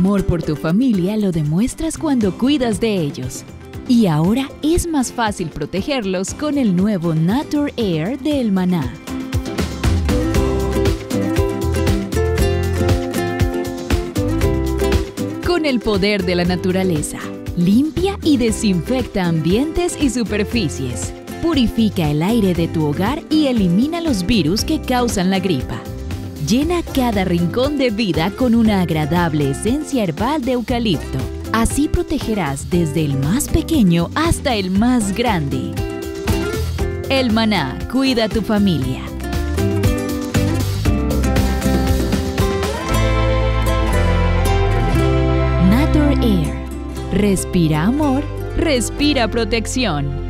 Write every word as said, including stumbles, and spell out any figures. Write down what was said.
amor por tu familia lo demuestras cuando cuidas de ellos. Y ahora es más fácil protegerlos con el nuevo Nature Air de El Maná. Con el poder de la naturaleza, limpia y desinfecta ambientes y superficies. Purifica el aire de tu hogar y elimina los virus que causan la gripa. Llena cada rincón de vida con una agradable esencia herbal de eucalipto. Así protegerás desde el más pequeño hasta el más grande. El Maná cuida a tu familia. Nature Air. Respira amor, respira protección.